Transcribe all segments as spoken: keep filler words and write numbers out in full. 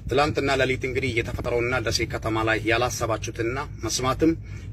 ትላንትና ለሊት እንግዲህ የተፈጠረውና ደሴ ከተማ ላይ ያላሰባችሁትና መስማትም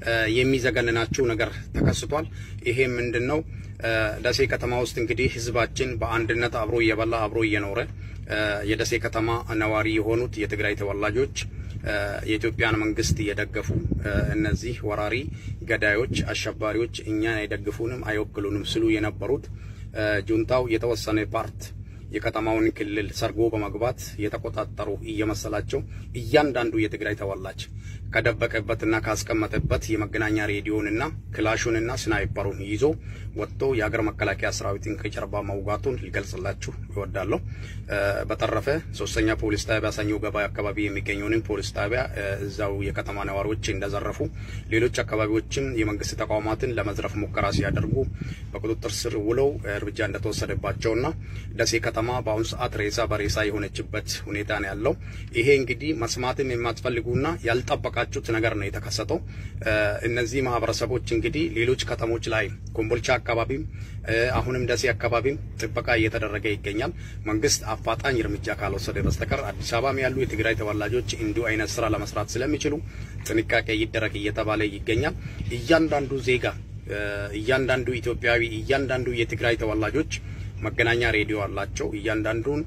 የሚዘገንናችሁ ነገር ተከስቷል። ይሄ ምንድነው? ደሴ ከተማ ውስጥ እንግዲህ ህዝባችን በአንድነት አብሮ እየበላ አብሮ እየኖረ የደሴ ከተማ ነዋሪ የሆኑት የትግራይ ተወላጆች የኢትዮጵያን መንግስት እየደገፉ እነዚህ ወራሪ ገዳዮች አሸባሪዎች እኛን አይደግፉንም አይወክሉንም ስሉ የነበሩት ጁንታው የተወሰነ ፓርት የከተማውን ክልል ሰርጎ በመግባት የተቆጣጠሩ እየመሰላቸው እያንዳንዱ የትግራይ ተወላጅ ከደበቀበትና ካስቀመጠበት የመገናኛ ሬዲዮንና ክላሹንና ስናይፐሩን ይዞ ወጥቶ የሀገር መከላከያ ሰራዊትን ከጀርባ መውጋቱን ሊገልጽላችሁ ይወዳለሁ። በተረፈ ሶስተኛ ፖሊስ ጣቢያ ሰኞ ገበያ አካባቢ የሚገኘውን ፖሊስ ጣቢያ እዛው የከተማ ነዋሪዎች እንደዘረፉ ሌሎች አካባቢዎችም የመንግስት ተቋማትን ለመዝረፍ ሙከራ ሲያደርጉ በቁጥጥር ስር ውለው እርምጃ እንደተወሰደባቸውና ደሴ ከተማ በአሁኑ ሰዓት ሬሳ በሬሳ የሆነችበት ሁኔታ ነው ያለው። ይሄ እንግዲህ መስማትም የማትፈልጉና ያልጠበቃችሁት ነገር ነው የተከሰተው። እነዚህ ማህበረሰቦች እንግዲህ ሌሎች ከተሞች ላይ ኮምቦልቻ አካባቢም አሁንም ደሴ አካባቢም ጥበቃ እየተደረገ ይገኛል። መንግስት አፋጣኝ እርምጃ ካልወሰደ በስተቀር አዲስ አበባም ያሉ የትግራይ ተወላጆች እንዲሁ አይነት ስራ ለመስራት ስለሚችሉ ጥንቃቄ ይደረግ እየተባለ ይገኛል። እያንዳንዱ ዜጋ እያንዳንዱ ኢትዮጵያዊ እያንዳንዱ የትግራይ ተወላጆች መገናኛ ሬዲዮ አላቸው። እያንዳንዱን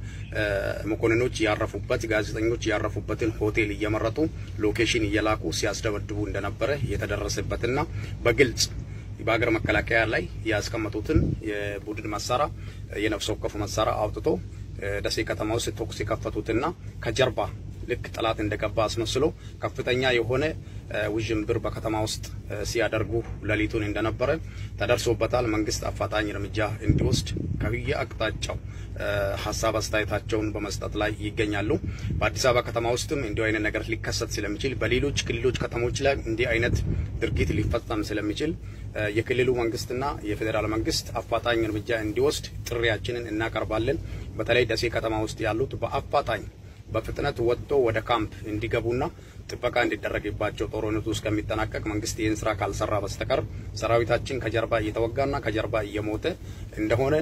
መኮንኖች ያረፉበት ጋዜጠኞች ያረፉበትን ሆቴል እየመረጡ ሎኬሽን እየላኩ ሲያስደበድቡ እንደነበረ የተደረሰበትና በግልጽ በአገር መከላከያ ላይ ያስቀመጡትን የቡድን መሳሪያ የነፍስ ወከፍ መሳሪያ አውጥቶ ደሴ ከተማ ውስጥ ተኩስ የከፈቱትና ከጀርባ ልክ ጠላት እንደገባ አስመስሎ ከፍተኛ የሆነ ውዥንብር በከተማ ውስጥ ሲያደርጉ ለሊቱን እንደነበረ ተደርሶበታል። መንግስት አፋጣኝ እርምጃ እንዲወስድ ከህየ አቅጣጫው ሐሳብ አስተያየታቸውን በመስጠት ላይ ይገኛሉ። በአዲስ አበባ ከተማ ውስጥም እንዲህ አይነት ነገር ሊከሰት ስለሚችል በሌሎች ክልሎች ከተሞች ላይ እንዲህ አይነት ድርጊት ሊፈጸም ስለሚችል የክልሉ መንግስትና የፌደራል መንግስት አፋጣኝ እርምጃ እንዲወስድ ጥሪያችንን እናቀርባለን። በተለይ ደሴ ከተማ ውስጥ ያሉት በአፋጣኝ በፍጥነት ወጥቶ ወደ ካምፕ እንዲገቡና ጥበቃ እንዲደረግባቸው ጦርነቱ እስከሚጠናቀቅ መንግስት ይህን ስራ ካልሰራ በስተቀር ሰራዊታችን ከጀርባ እየተወጋና ከጀርባ እየሞተ እንደሆነ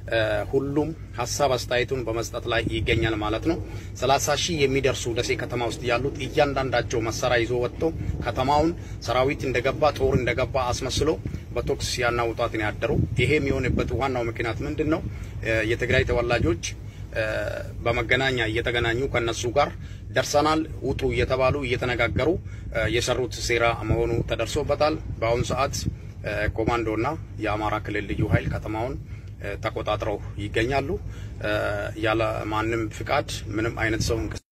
ሁሉም ሐሳብ አስተያየቱን በመስጠት ላይ ይገኛል ማለት ነው። ሰላሳ ሺህ የሚደርሱ ደሴ ከተማ ውስጥ ያሉት እያንዳንዳቸው መሳሪያ ይዞ ወጥቶ ከተማውን ሰራዊት እንደገባ ጦር እንደገባ አስመስሎ በቶክስ ያናውጣት ነው ያደሩ። ይሄ የሚሆንበት ዋናው ምክንያት ምንድነው? የትግራይ ተወላጆች በመገናኛ እየተገናኙ ከነሱ ጋር ደርሰናል ውጡ እየተባሉ እየተነጋገሩ የሰሩት ሴራ መሆኑ ተደርሶበታል። በአሁኑ ሰዓት ኮማንዶና የአማራ ክልል ልዩ ኃይል ከተማውን ተቆጣጥረው ይገኛሉ። ያለ ማንም ፍቃድ ምንም አይነት ሰው